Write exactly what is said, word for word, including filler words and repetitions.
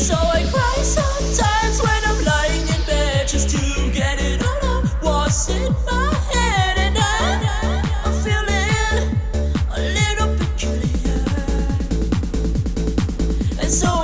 So I cry sometimes when I'm lying in bed, just to get it all out what's in my head. And I, I'm feeling a little peculiar. And so